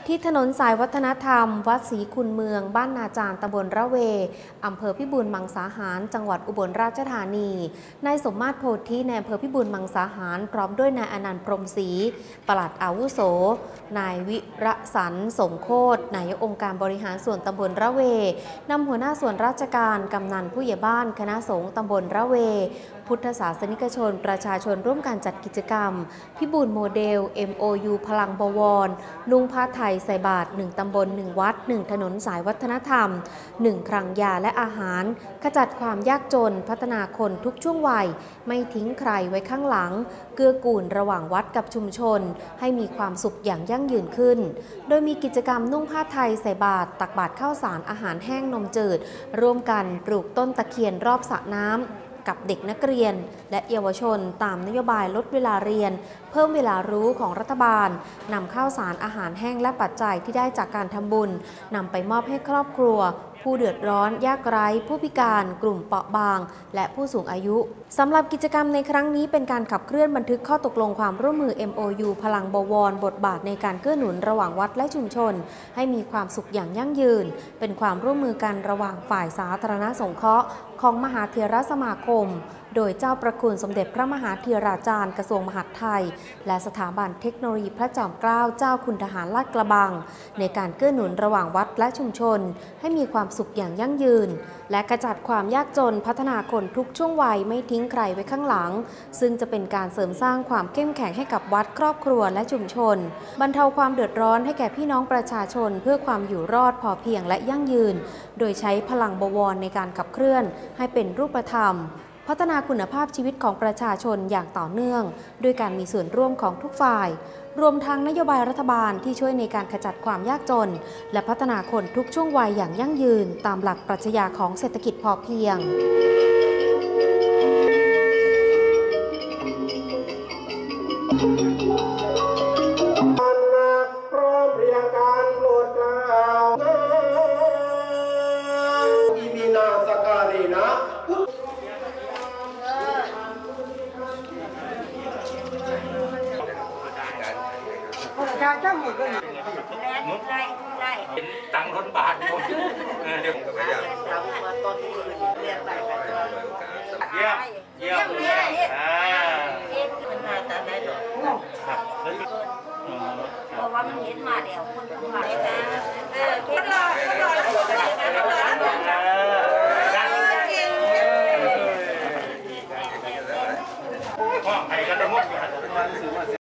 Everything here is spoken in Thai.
ที่ถนนสายวัฒนธรรมวัดศรีคุณเมืองบ้านนาจารตำบลระเวอำเภอพิบูลมังสาหารจังหวัดอุบลราชธานีนายสมมาตรโพธิในอำเภอพิบูลมังสาหารพร้อมด้วยนายอนันต์พรหมศรีปลัดอาวุโสนายวิระสันสมโคตรนายกองค์การบริหารส่วนตำบลระเวนำหัวหน้าส่วนราชการกำนันผู้ใหญ่บ้านคณะสงฆ์ตำบลระเวพุทธศาสนิกชนประชาชนร่วมการจัดกิจกรรมพิบูลโมเดล MOU พลังบวรนุ่งผ้าไทยใส่บาตร1 ตำบล 1 วัด 1 ถนนสายวัฒนธรรม 1 คลังยาและอาหารขจัดความยากจนพัฒนาคนทุกช่วงวัยไม่ทิ้งใครไว้ข้างหลังเกื้อกูลระหว่างวัดกับชุมชนให้มีความสุขอย่างยั่งยืนขึ้นโดยมีกิจกรรมนุ่งผ้าไทยใส่บาตรตักบาตรข้าวสารอาหารแห้งนมจืดร่วมกันปลูกต้นตะเคียนรอบสระน้ำกับเด็กนักเรียนและเยาวชนตามนโยบายลดเวลาเรียนเพิ่มเวลารู้ของรัฐบาลนำข้าวสารอาหารแห้งและปัจจัยที่ได้จากการทำบุญนำไปมอบให้ครอบครัวผู้เดือดร้อนยากไร้ผู้พิการกลุ่มเปราะบางและผู้สูงอายุสำหรับกิจกรรมในครั้งนี้เป็นการขับเคลื่อนบันทึกข้อตกลงความร่วมมือ MOU พลังบวรบทบาทในการเกื้อหนุนระหว่างวัดและชุมชนให้มีความสุขอย่างยั่งยืนเป็นความร่วมมือกันระหว่างฝ่ายสาธารณสงเคราะห์ของมหาเถรสมาคมโดยเจ้าประคุณสมเด็จพระมหาเถราจารย์กระทรวงมหาดไทยและสถาบันเทคโนโลยีพระจอมเกล้าเจ้าคุณทหารลาดกระบังในการเกื้อหนุนระหว่างวัดและชุมชนให้มีความสุขอย่างยั่งยืนและกระจัดความยากจนพัฒนาคนทุกช่วงวัยไม่ทิ้งใครไว้ข้างหลังซึ่งจะเป็นการเสริมสร้างความเข้มแข็งให้กับวัดครอบครัวและชุมชนบรรเทาความเดือดร้อนให้แก่พี่น้องประชาชนเพื่อความอยู่รอดพอเพียงและยั่งยืนโดยใช้พลังบวรในการขับเคลื่อนให้เป็นรูปธรรมพัฒนาคุณภาพชีวิตของประชาชนอย่างต่อเนื่องด้วยการมีส่วนร่วมของทุกฝ่ายรวมทั้งนโยบายรัฐบาลที่ช่วยในการขจัดความยากจนและพัฒนาคนทุกช่วงวัยอย่างยั่งยืนตามหลักปรัชญาของเศรษฐกิจพอเพียงจ้าหมดเลยเป็นตังรถบาทหมดเดี๋ยวผมไปยังเยี่ยมเลยครับเพราะว่ามันเห็นมาเดี๋ยวคนต้องมาได้นะ